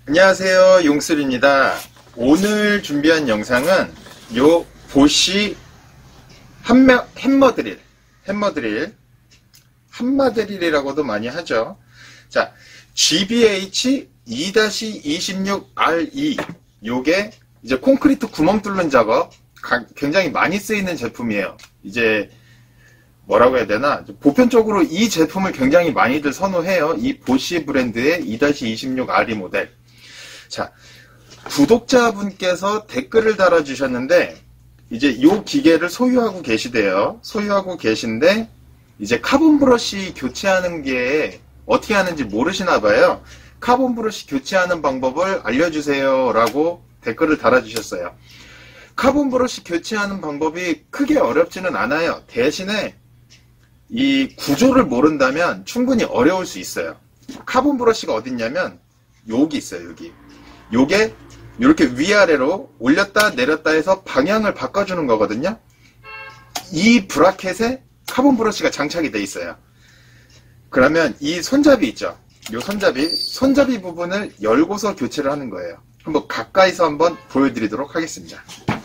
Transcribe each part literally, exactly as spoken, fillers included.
안녕하세요, 용슬입니다. 오늘 준비한 영상은 요 보쉬 한매, 햄머 드릴, 햄머 드릴, 한마 드릴이라고도 많이 하죠. 자, 지비에이치 이 이십육 알 이 요게 이제 콘크리트 구멍 뚫는 작업 굉장히 많이 쓰이는 제품이에요. 이제 뭐라고 해야 되나, 보편적으로 이 제품을 굉장히 많이들 선호해요. 이 보쉬 브랜드의 이 이십육 알 이 모델. 자, 구독자분께서 댓글을 달아주셨는데, 이제 이 기계를 소유하고 계시대요. 소유하고 계신데, 이제 카본 브러쉬 교체하는 게 어떻게 하는지 모르시나 봐요. 카본 브러쉬 교체하는 방법을 알려주세요 라고 댓글을 달아주셨어요. 카본 브러쉬 교체하는 방법이 크게 어렵지는 않아요. 대신에 이 구조를 모른다면 충분히 어려울 수 있어요. 카본 브러쉬가 어딨냐면 여기 있어요. 여기 요게 이렇게 위아래로 올렸다 내렸다 해서 방향을 바꿔주는 거거든요. 이 브라켓에 카본 브러쉬가 장착이 돼 있어요. 그러면 이 손잡이 있죠, 요 손잡이 손잡이 부분을 열고서 교체를 하는 거예요. 한번 가까이서 한번 보여드리도록 하겠습니다.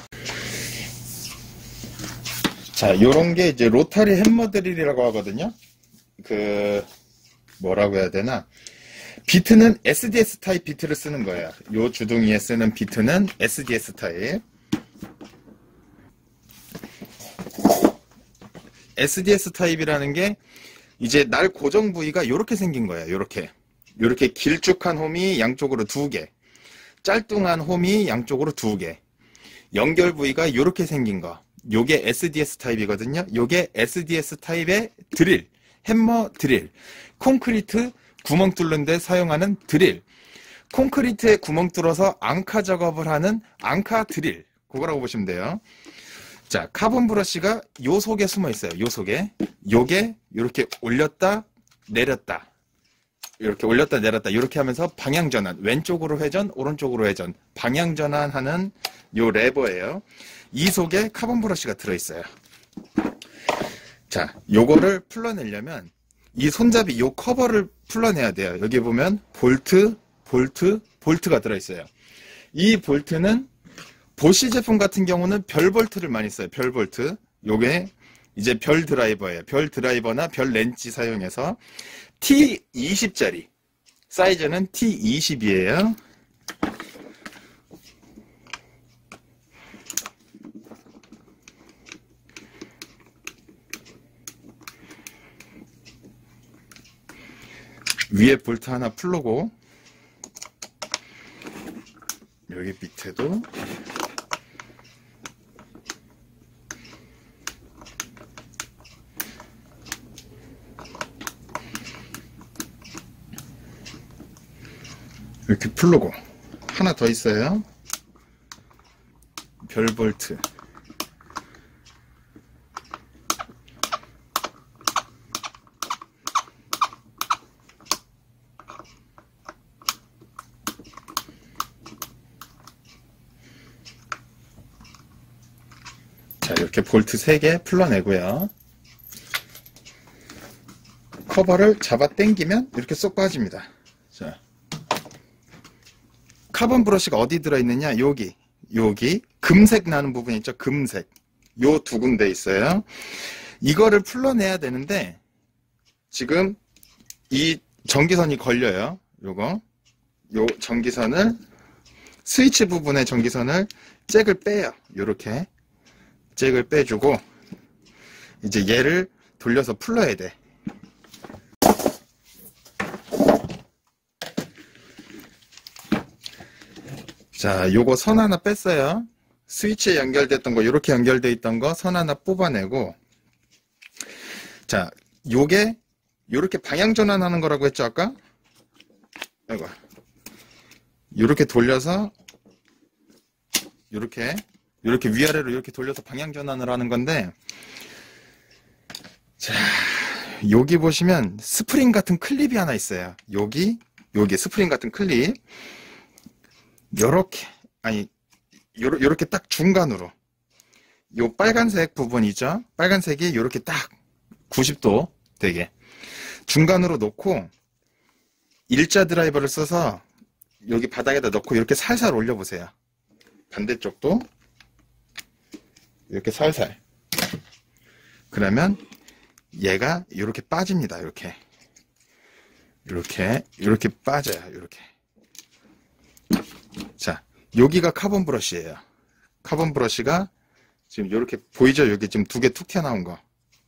자, 요런 게 이제 로타리 햄머 드릴이라고 하거든요. 그 뭐라고 해야 되나, 비트는 에스디에스 타입 비트를 쓰는 거예요. 요 주둥이에 쓰는 비트는 에스디에스 타입. 에스디에스 타입이라는 게 이제 날 고정 부위가 요렇게 생긴 거예요. 요렇게 요렇게 길쭉한 홈이 양쪽으로 두 개, 짤뚱한 홈이 양쪽으로 두 개, 연결 부위가 요렇게 생긴 거, 요게 에스디에스 타입이거든요. 요게 에스디에스 타입의 드릴, 햄머 드릴, 콘크리트 구멍 뚫는 데 사용하는 드릴, 콘크리트에 구멍 뚫어서 앙카 작업을 하는 앙카 드릴, 그거라고 보시면 돼요. 자, 카본 브러쉬가 요 속에 숨어 있어요. 요 속에. 요게 이렇게 올렸다 내렸다, 이렇게 올렸다 내렸다 이렇게 하면서 방향 전환, 왼쪽으로 회전 오른쪽으로 회전 방향 전환하는 요 레버예요. 이 속에 카본 브러쉬가 들어있어요. 자, 요거를 풀러내려면 이 손잡이 요 커버를 풀러내야 돼요. 여기 보면 볼트, 볼트, 볼트가 들어있어요. 이 볼트는 보쉬 제품 같은 경우는 별 볼트를 많이 써요. 별 볼트. 요게 이제 별 드라이버예요. 별 드라이버나 별 렌치 사용해서 티 이십짜리 사이즈는 티 이십이에요. 위에 볼트 하나 풀르고, 여기 밑에도 이렇게 풀르고, 하나 더 있어요. 별 볼트. 자, 이렇게 볼트 세 개 풀러내고요. 커버를 잡아 당기면 이렇게 쏙 빠집니다. 자, 카본 브러쉬가 어디 들어있느냐, 여기 여기 금색 나는 부분 있죠. 금색 요 두 군데 있어요. 이거를 풀러내야 되는데 지금 이 전기선이 걸려요. 요거 요 전기선을, 스위치 부분의 전기선을 잭을 빼요. 요렇게 잭을 빼주고 이제 얘를 돌려서 풀러야 돼. 자, 요거 선 하나 뺐어요. 스위치에 연결됐던 거, 이렇게 연결돼 있던 거 선 하나 뽑아내고, 자, 요게 요렇게 방향 전환하는 거라고 했죠 아까? 아이고, 요렇게 돌려서 요렇게 요렇게 위아래로 이렇게 돌려서 방향 전환을 하는 건데, 자, 여기 보시면 스프링 같은 클립이 하나 있어요. 여기 여기 스프링 같은 클립, 요렇게, 아니 요러, 요렇게 딱 중간으로 요 빨간색 부분이죠. 빨간색이 요렇게 딱 구십 도 되게 중간으로 놓고 일자 드라이버를 써서 여기 바닥에다 넣고 이렇게 살살 올려보세요. 반대쪽도 이렇게 살살. 그러면 얘가 이렇게 빠집니다. 이렇게 이렇게 이렇게 빠져요. 이렇게. 자, 여기가 카본 브러쉬예요. 카본 브러쉬가 지금 이렇게 보이죠? 여기 지금 두 개 툭 튀어나온 거.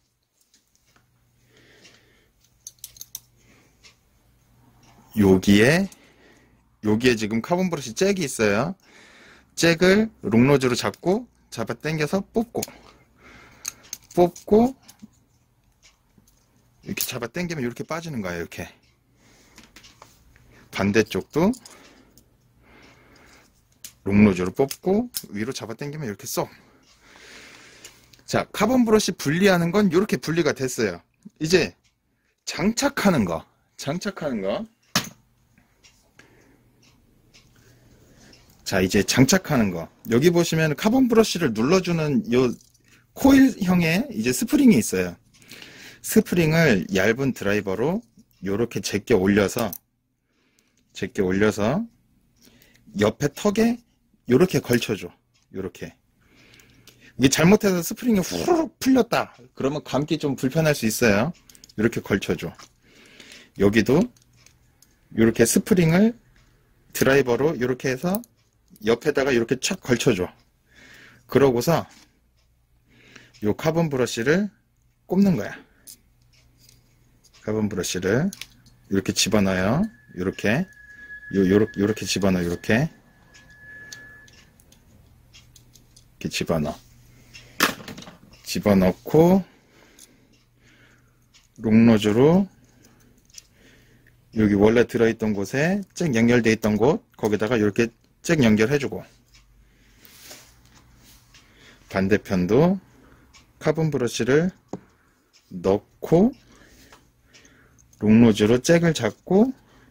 여기에 여기에 지금 카본 브러쉬 잭이 있어요. 잭을 롱노즈로 잡고 잡아 당겨서 뽑고 뽑고 이렇게 잡아 당기면 이렇게 빠지는 거예요. 이렇게. 반대쪽도 롱노즈로 뽑고 위로 잡아 당기면 이렇게 쏙. 자, 카본 브러쉬 분리하는 건 이렇게 분리가 됐어요. 이제 장착하는 거 장착하는 거 자, 이제 장착하는 거. 여기 보시면 카본 브러쉬를 눌러주는 요 코일형의 이제 스프링이 있어요. 스프링을 얇은 드라이버로 요렇게 제껴 올려서 제껴 올려서 옆에 턱에 요렇게 걸쳐줘. 요렇게. 이게 잘못해서 스프링이 후루룩 풀렸다. 그러면 감기 좀 불편할 수 있어요. 요렇게 걸쳐줘. 여기도 요렇게 스프링을 드라이버로 요렇게 해서 옆에다가 이렇게 촥 걸쳐줘. 그러고서 요 카본 브러쉬를 꼽는 거야. 카본 브러쉬를 이렇게 집어넣어요. 이렇게 요 요렇게 요렇게 집어넣어. 이렇게 이렇게 집어넣어. 집어넣고 롱노즈로 여기 원래 들어있던 곳에 잭 연결되어 있던 곳 거기다가 이렇게 잭 연결해주고 반대편도 카본 브러쉬를 넣고 롱노즈로 잭을 잡고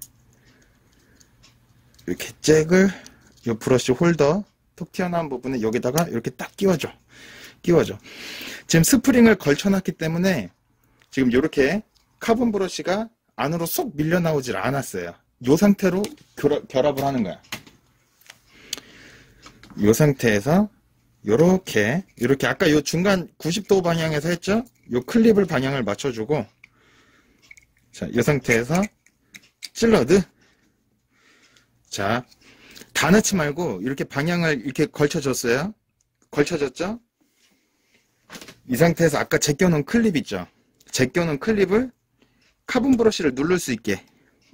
이렇게 잭을 이 브러쉬 홀더 톡 튀어나온 부분에 여기다가 이렇게 딱 끼워줘. 끼워줘. 지금 스프링을 걸쳐놨기 때문에 지금 이렇게 카본 브러쉬가 안으로 쏙 밀려 나오질 않았어요. 이 상태로 결합, 결합을 하는 거야. 이 상태에서 요렇게 요렇게 아까 요 중간 구십 도 방향에서 했죠? 요 클립을 방향을 맞춰주고 자, 이 상태에서 찔러드. 자, 다 넣지 말고 이렇게 방향을 이렇게 걸쳐줬어요. 걸쳐졌죠? 이 상태에서 아까 제껴놓은 클립 있죠? 제껴놓은 클립을 카본 브러쉬를 누를 수 있게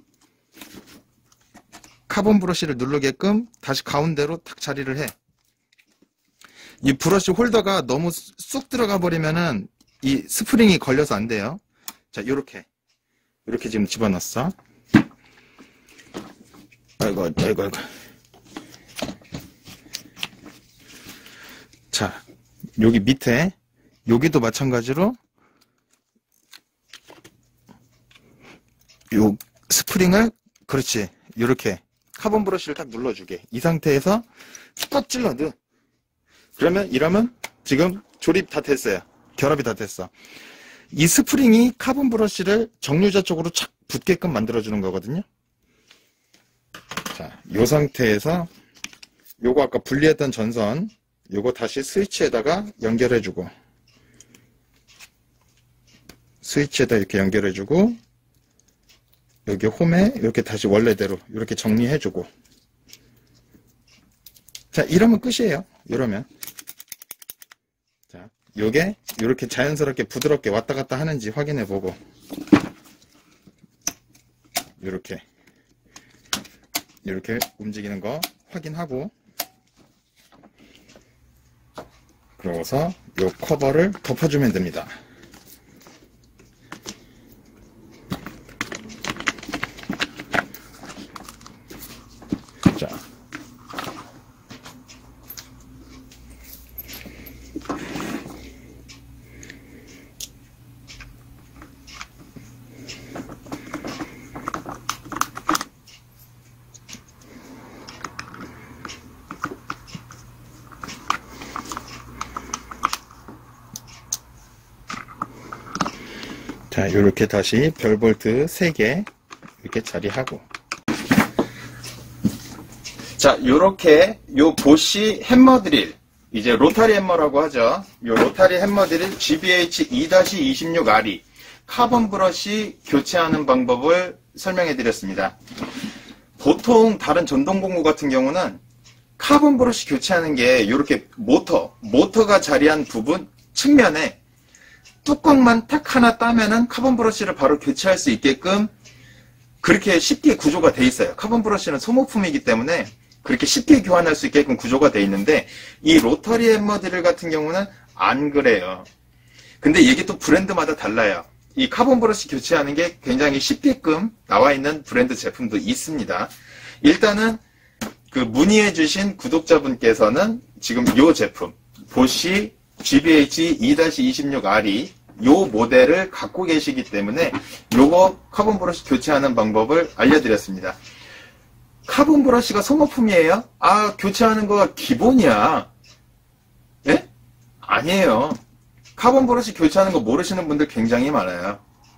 카본 브러쉬를 누르게끔 다시 가운데로 탁 자리를 해. 이 브러쉬 홀더가 너무 쑥 들어가 버리면은 이 스프링이 걸려서 안 돼요. 자, 요렇게 요렇게 지금 집어넣었어. 아이고 아이고 아이고. 자, 여기 밑에 여기도 마찬가지로 요 스프링을 그렇지 요렇게 카본 브러쉬를 딱 눌러주게. 이 상태에서 꽉 찔러도 그러면 이러면 지금 조립 다 됐어요. 결합이 다 됐어. 이 스프링이 카본 브러쉬를 정류자 쪽으로 착 붙게끔 만들어주는 거거든요. 자, 이 상태에서 요거 아까 분리했던 전선 요거 다시 스위치에다가 연결해주고 스위치에다 이렇게 연결해주고 여기 홈에 이렇게 다시 원래대로 이렇게 정리해주고 자, 이러면 끝이에요. 이러면 자, 요게 이렇게 자연스럽게 부드럽게 왔다 갔다 하는지 확인해보고 이렇게 이렇게 움직이는 거 확인하고 그러고서 요 커버를 덮어주면 됩니다. 자, 자, 이렇게 다시 별 볼트 세 개 이렇게 자리하고 자, 요렇게 요 보쉬 햄머 드릴, 이제 로타리 햄머라고 하죠. 요 로타리 햄머 드릴 지비에이치 이 이십육 알이 카본 브러쉬 교체하는 방법을 설명해 드렸습니다. 보통 다른 전동 공구 같은 경우는 카본 브러쉬 교체하는 게 이렇게 모터, 모터가 자리한 부분 측면에 뚜껑만 탁 하나 따면은 카본 브러쉬를 바로 교체할 수 있게끔 그렇게 쉽게 구조가 돼 있어요. 카본 브러쉬는 소모품이기 때문에 그렇게 쉽게 교환할 수 있게끔 구조가 돼 있는데 이 로터리 햄머 드릴 같은 경우는 안 그래요. 근데 이게 또 브랜드마다 달라요. 이 카본 브러쉬 교체하는 게 굉장히 쉽게끔 나와 있는 브랜드 제품도 있습니다. 일단은 그 문의해 주신 구독자분께서는 지금 이 제품 보쉬 지비에이치 이 이십육 알이 이 모델을 갖고 계시기 때문에 요거 카본 브러쉬 교체하는 방법을 알려드렸습니다. 카본 브러쉬가 소모품이에요? 아, 교체하는 거가 기본이야. 예? 아니에요. 카본 브러쉬 교체하는 거 모르시는 분들 굉장히 많아요.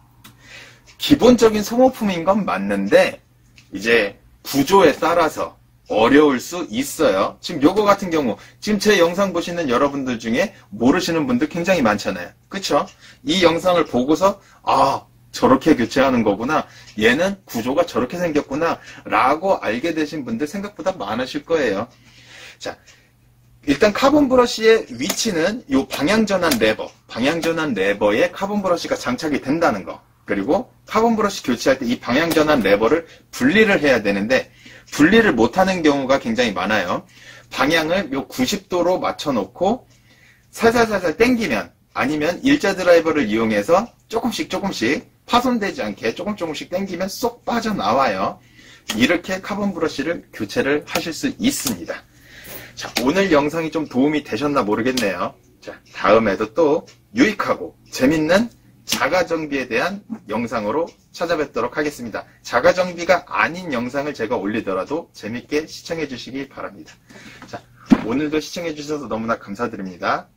기본적인 소모품인 건 맞는데 이제 구조에 따라서 어려울 수 있어요. 지금 요거 같은 경우 지금 제 영상 보시는 여러분들 중에 모르시는 분들 굉장히 많잖아요. 그쵸? 이 영상을 보고서 아, 저렇게 교체하는 거구나, 얘는 구조가 저렇게 생겼구나 라고 알게 되신 분들 생각보다 많으실 거예요. 자, 일단 카본 브러쉬의 위치는 이 방향전환 레버, 방향전환 레버에 카본 브러쉬가 장착이 된다는 거, 그리고 카본 브러쉬 교체할 때 이 방향전환 레버를 분리를 해야 되는데 분리를 못하는 경우가 굉장히 많아요. 방향을 요 구십 도로 맞춰놓고 살살살살 당기면, 아니면 일자 드라이버를 이용해서 조금씩 조금씩 파손되지 않게 조금 조금씩 당기면 쏙 빠져나와요. 이렇게 카본 브러쉬를 교체를 하실 수 있습니다. 자, 오늘 영상이 좀 도움이 되셨나 모르겠네요. 자, 다음에도 또 유익하고 재밌는 자가정비에 대한 영상으로 찾아뵙도록 하겠습니다. 자가정비가 아닌 영상을 제가 올리더라도 재밌게 시청해 주시기 바랍니다. 자, 오늘도 시청해 주셔서 너무나 감사드립니다.